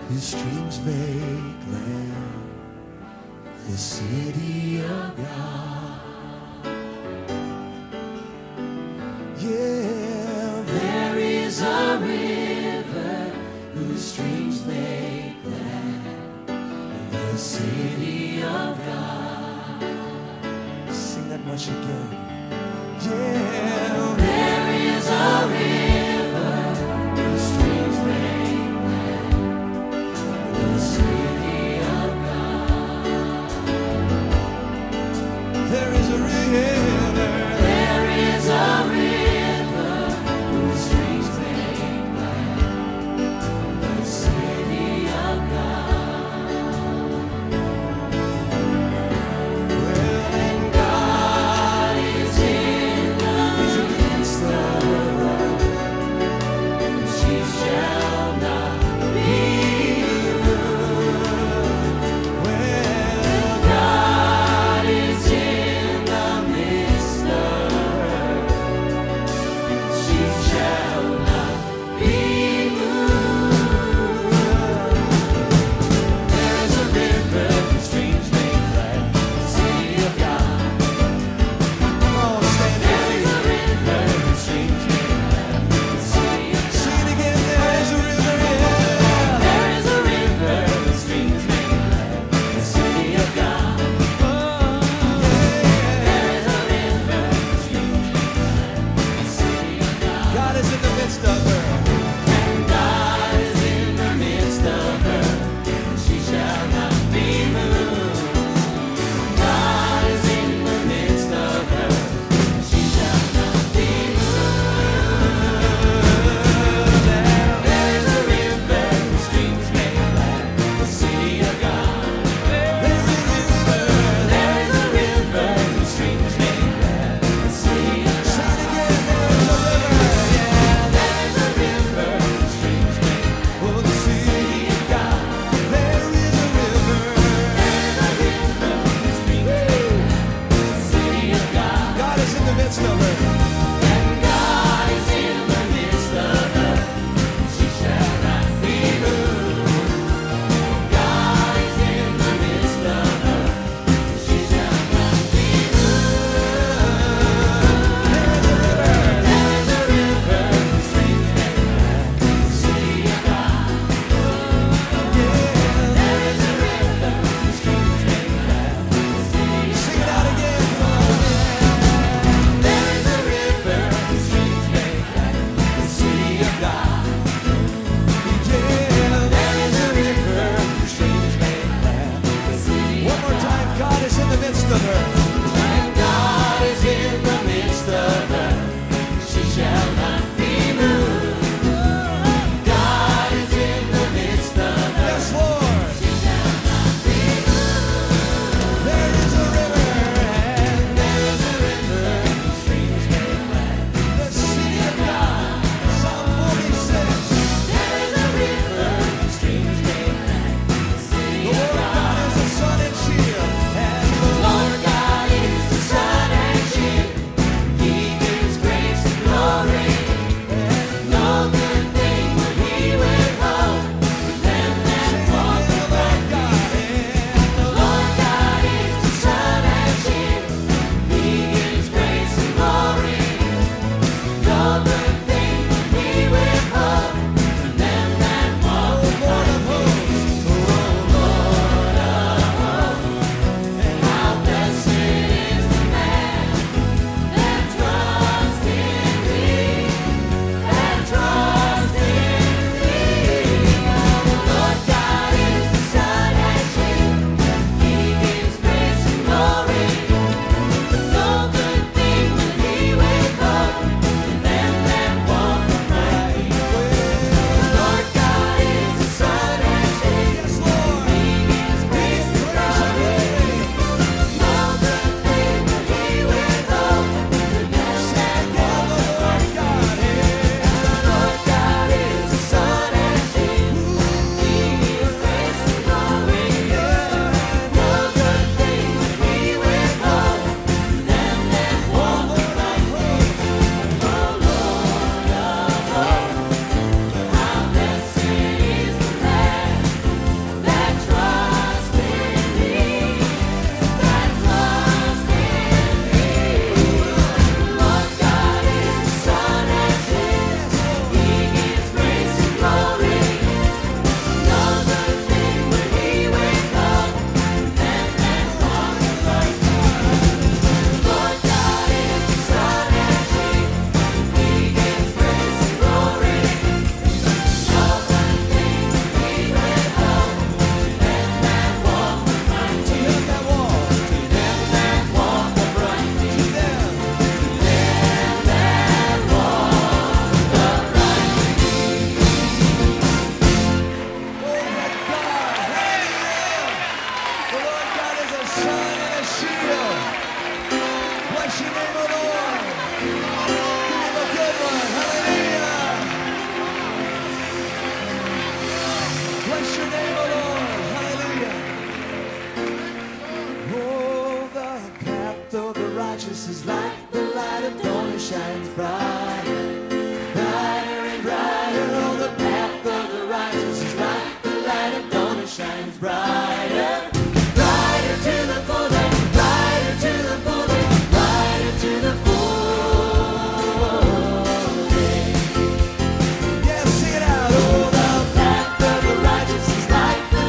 whose streams make glad the city of God. Yeah, there is a river whose streams make glad the city of God. Sing that much again. Yeah, there is a river whose streams make glad the city of God. There is a river. There is a river whose streams make glad the city of God. Well, and God is in the midst of the Bless your name, O Lord. Hallelujah. Oh, the path of the righteous is like the light of dawn. It shines brighter, brighter and brighter. Oh, the path of the righteous is like the light of dawn. It shines brighter, brighter to the full day, brighter to the full day, brighter to the full day. Yeah, sing it out. Oh, the path of the righteous is like the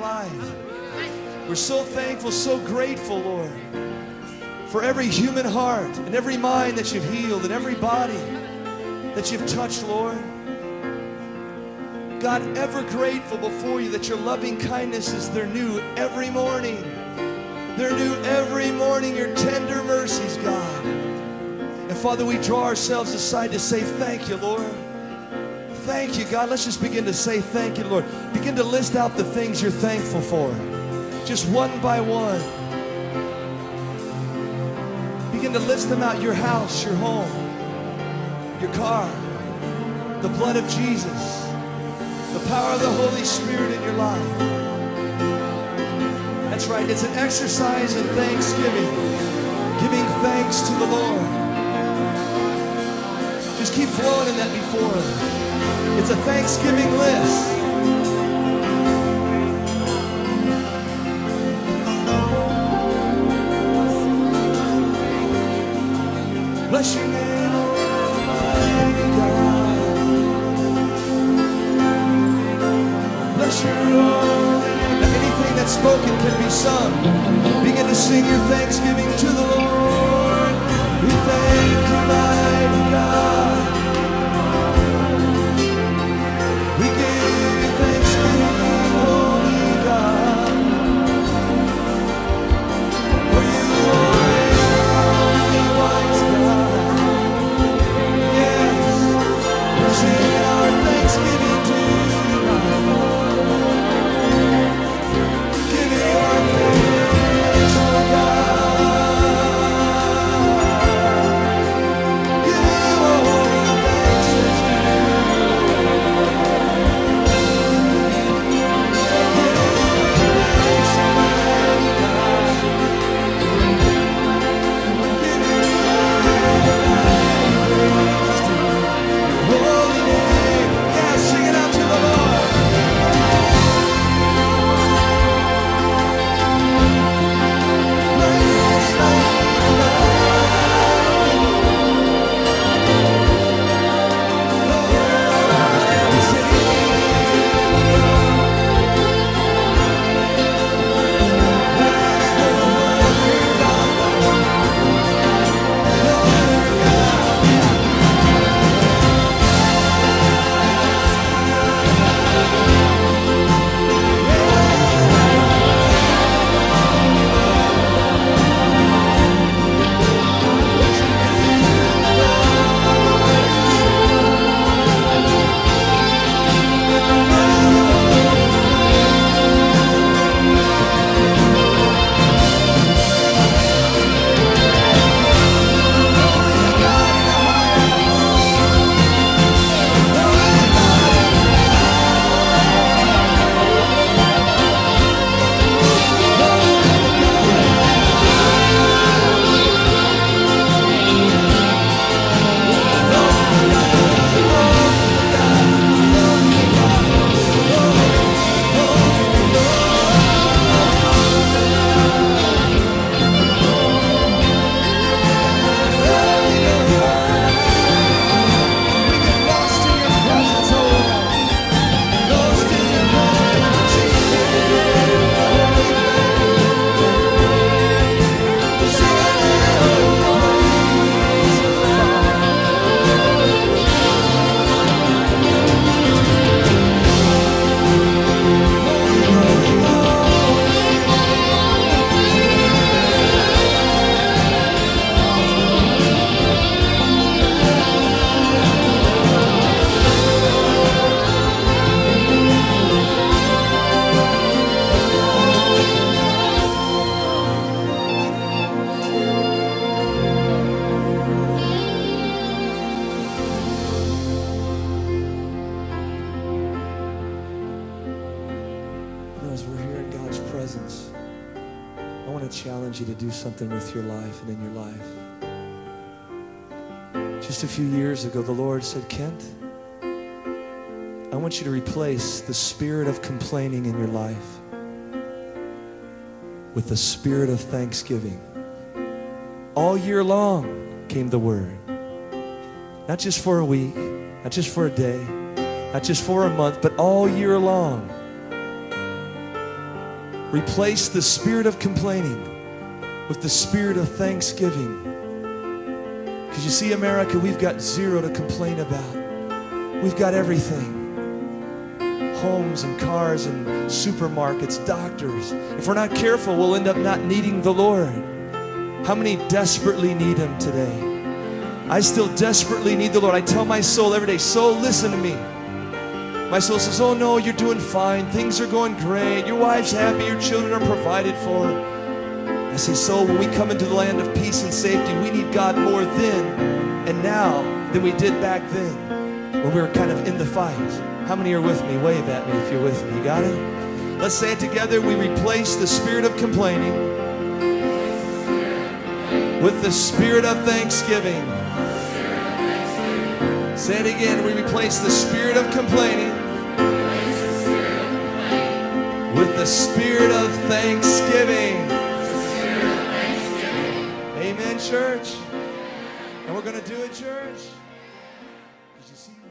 life. We're so thankful, so grateful, Lord, for every human heart and every mind that you've healed and every body that you've touched, Lord. God, ever grateful before you that your loving kindnesses, they're new every morning. They're new every morning, your tender mercies, God. And Father, we draw ourselves aside to say thank you, Lord. Thank you, God. Let's just begin to say thank you, Lord. Begin to list out the things you're thankful for. Just one by one. Begin to list them out. Your house, your home, your car, the blood of Jesus, the power of the Holy Spirit in your life. That's right. It's an exercise in thanksgiving, giving thanks to the Lord. Just keep flowing in that before Him. It's a Thanksgiving list. Bless your name, Almighty God. Bless your holy name. Now, anything that's spoken can be sung. Begin to sing your thanksgiving to the Lord. We thank you, mighty God. We give you thanksgiving, holy God. For you are a wise God. Yes, we're singing our thanksgiving to you, giving our thanks, oh God. Give you all the thanks that's due. Holy name, yeah, sing it out to the Lord. Challenge you to do something with your life and in your life. Just a few years ago, the Lord said, Kent, I want you to replace the spirit of complaining in your life with the spirit of thanksgiving. All year long came the word. Not just for a week, not just for a day, not just for a month, but all year long. Replace the spirit of complaining with the spirit of thanksgiving. Because you see, America, we've got zero to complain about. We've got everything. Homes and cars and supermarkets, doctors. If we're not careful, we'll end up not needing the Lord. How many desperately need Him today? I still desperately need the Lord. I tell my soul every day, soul, listen to me. My soul says, oh no, you're doing fine. Things are going great. Your wife's happy. Your children are provided for. I say, soul, when we come into the land of peace and safety, we need God more then and now than we did back then when we were kind of in the fight. How many are with me? Wave at me if you're with me. You got it? Let's say it together. We replace the spirit of complaining with the spirit of thanksgiving. Say it again. We replace the spirit of complaining with the spirit of thanksgiving. Amen, church. And we're going to do it, church. Did you see me?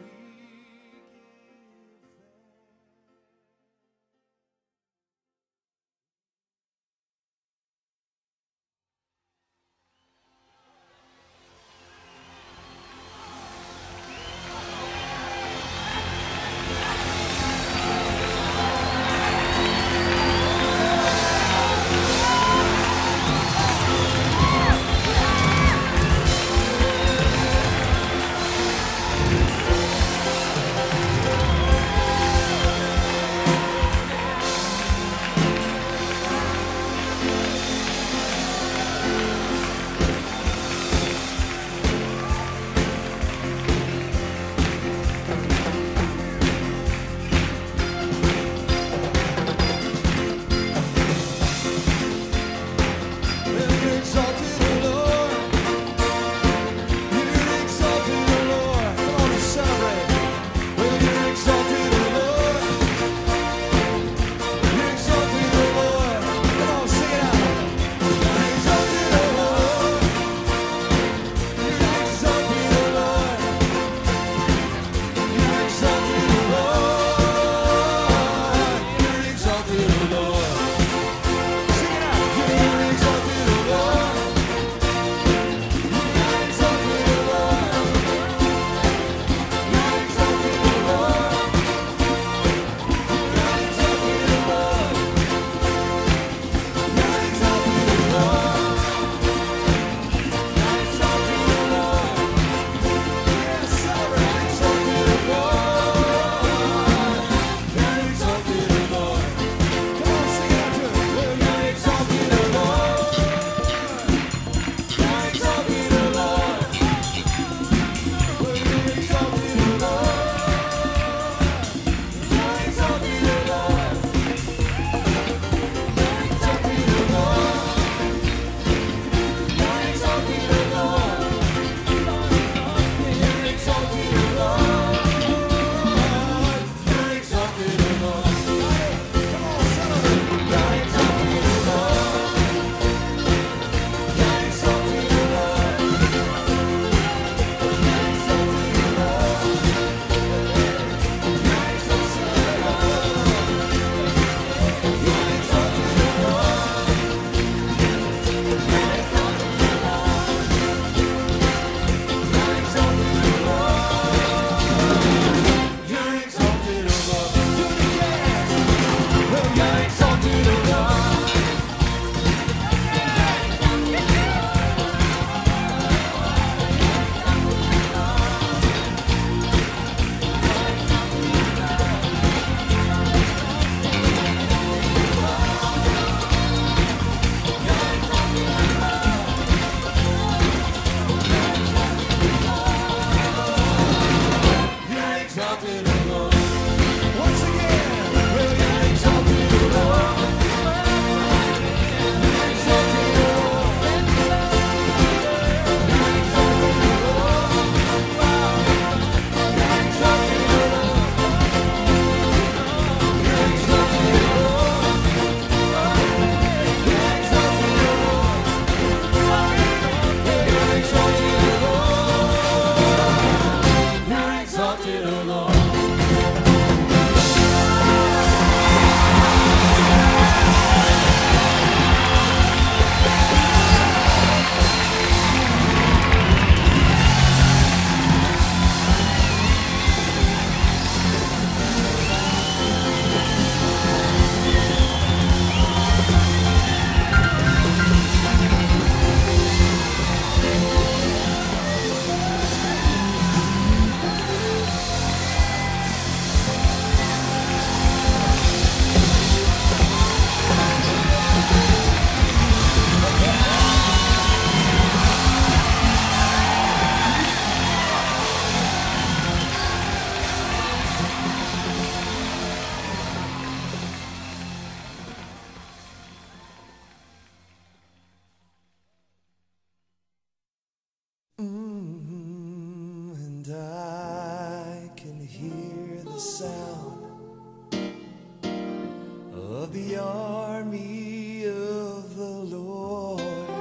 the army of the Lord.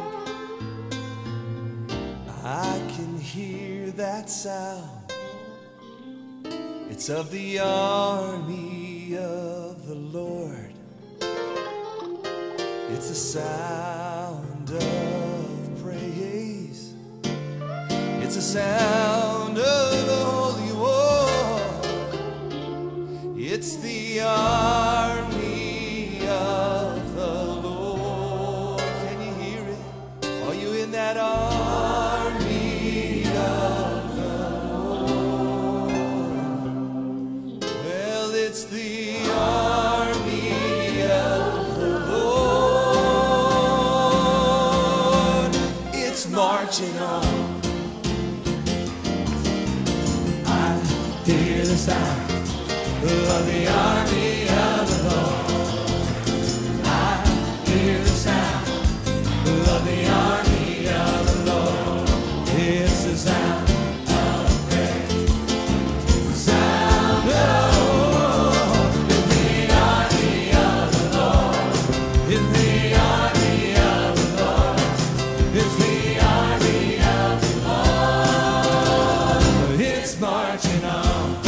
I can hear that sound. It's of the army of the Lord. It's a sound of praise. It's a sound of the Holy War. It's the army of the Lord. Can you hear it? Are you in that army of the Lord? Well, it's the army of the Lord. It's marching on. I hear the sound of the army of the Lord. I hear the sound of the army of the Lord. It's the sound of praise. It's the sound of it's the army of the Lord. It's the army of the Lord. It's the army of the Lord. It's marching on.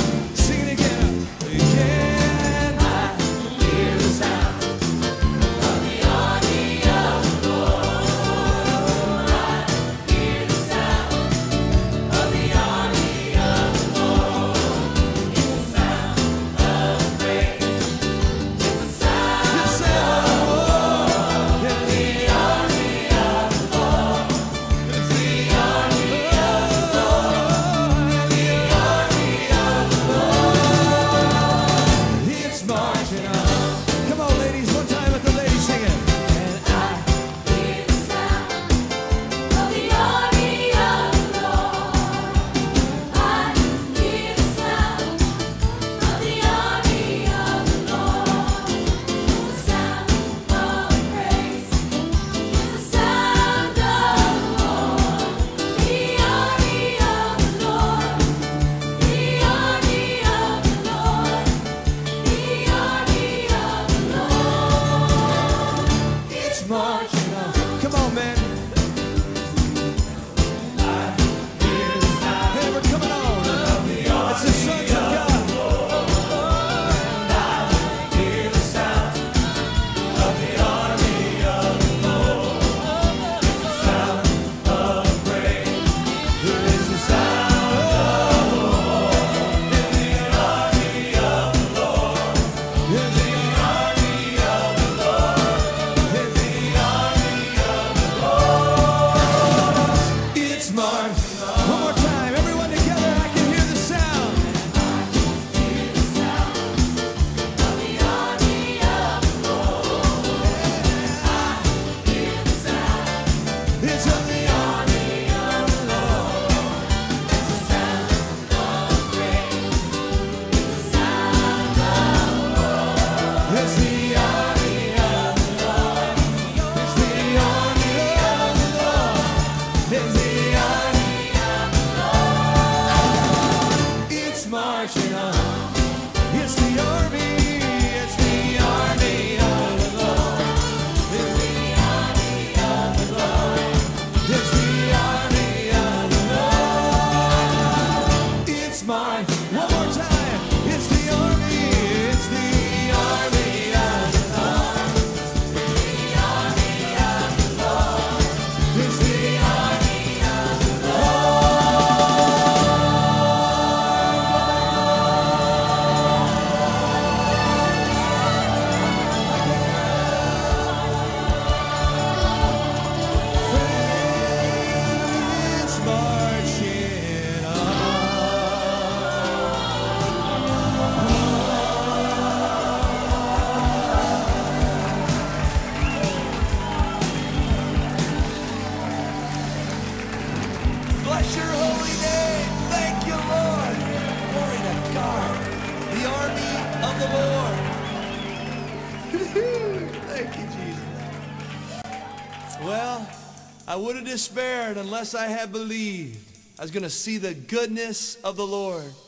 Well, I would have despaired unless I had believed I was going to see the goodness of the Lord.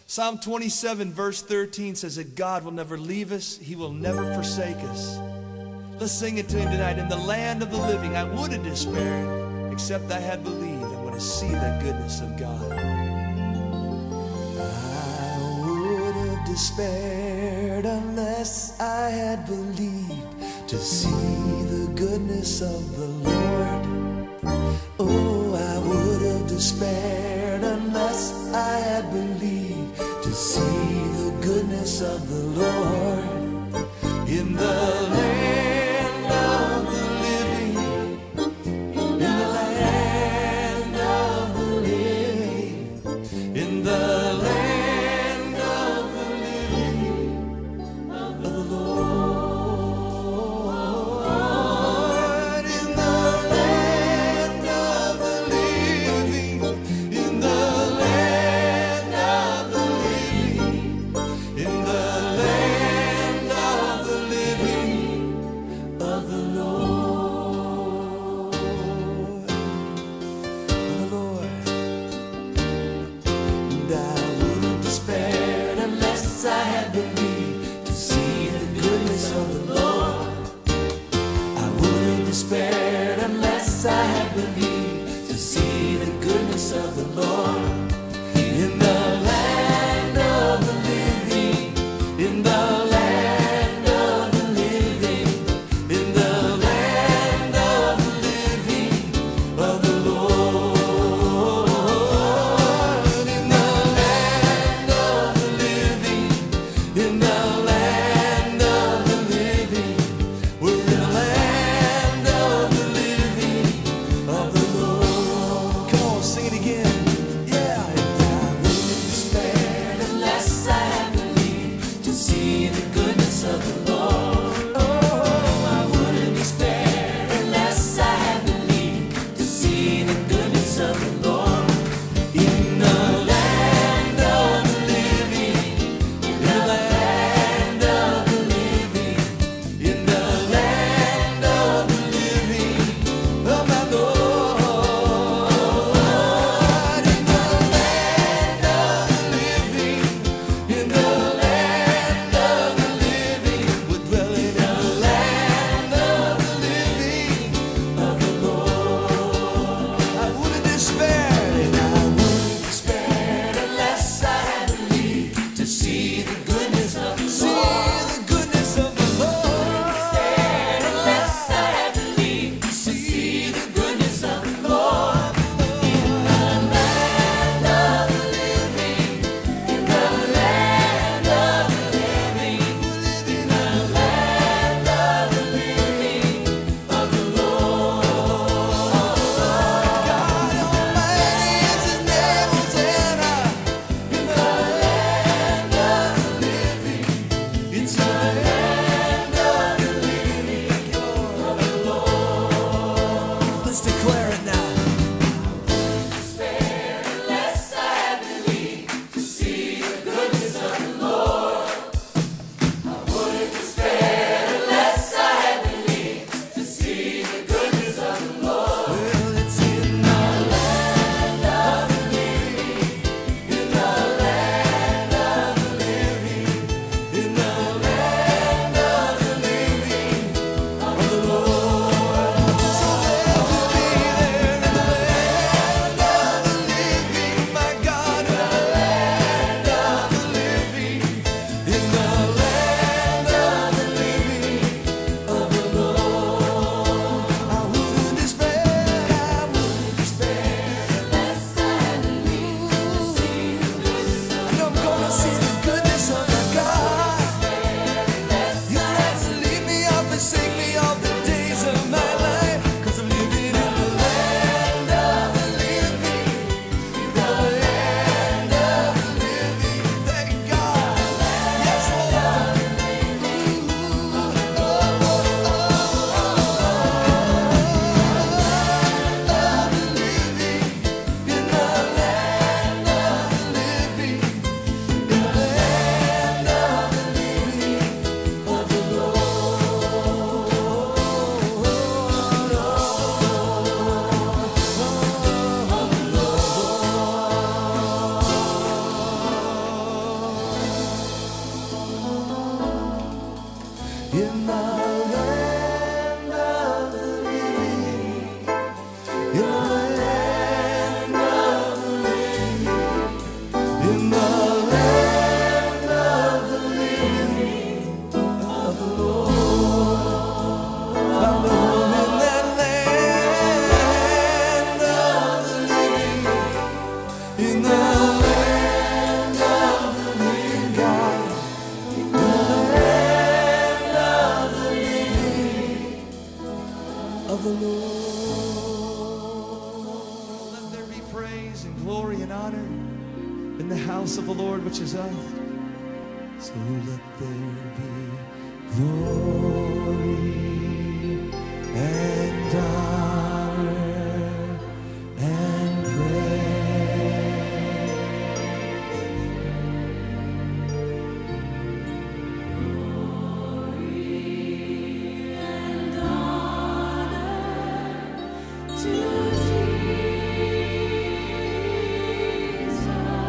Psalm 27 verse 13 says that God will never leave us. He will never forsake us. Let's sing it to him tonight. In the land of the living, I would have despaired, except I had believed. I want to see the goodness of God. I would have despaired unless I had believed to see the goodness of the Lord. Oh, I would have despaired unless I had believed to see the goodness of the Lord in the land of the living, in the land of the living, in the land of the living of the Lord. Despaired unless I had believed to see the goodness of the Lord in the land of the living, in the land of the living, in the land of the living of the Lord, in the land of the living, in the land of the living, we're in the land of of the Lord. Let there be praise and glory and honor in the house of the Lord which is up. So let there be glory and honor and praise. Glory and honor to Jesus.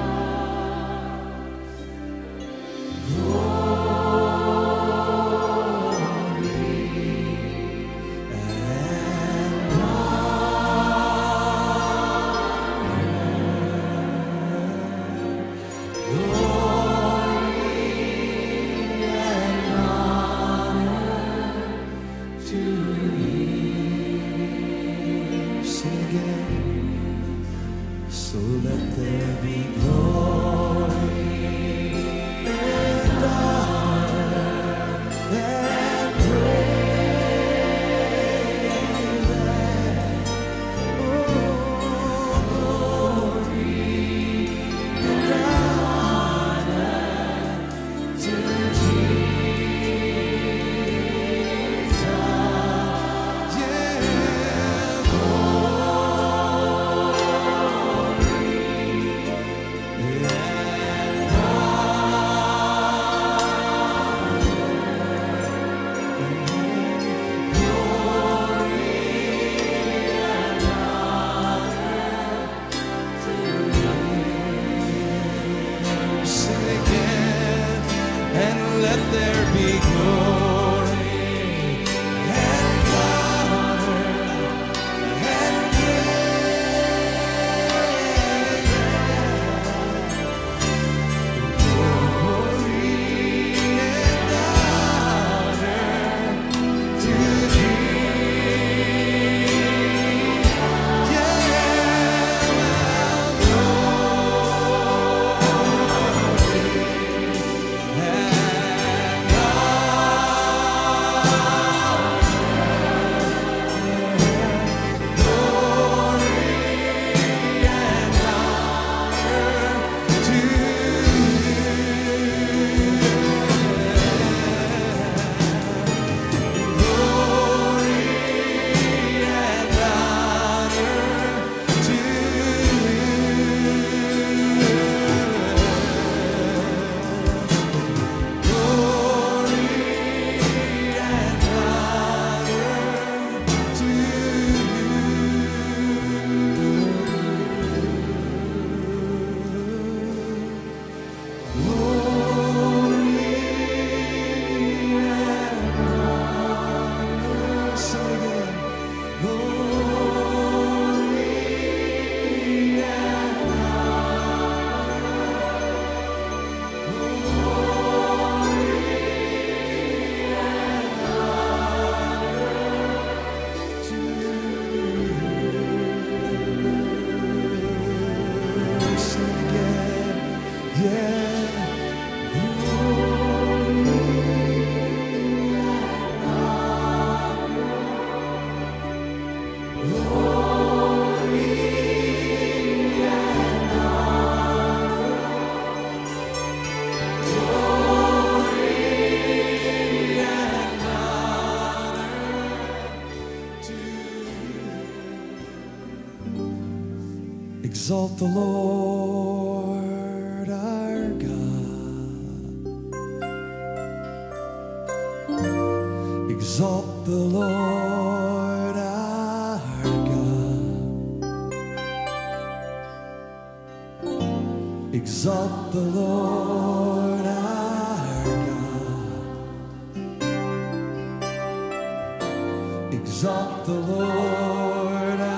So let there be glory and honor and praise. Oh, glory and honor to Jesus. Yeah. Let there be glory and honor and praise. Glory and honor to Jesus. Yeah, Exalt the Lord our God. Exalt the Lord our God. Exalt the Lord our God. Exalt the Lord our God.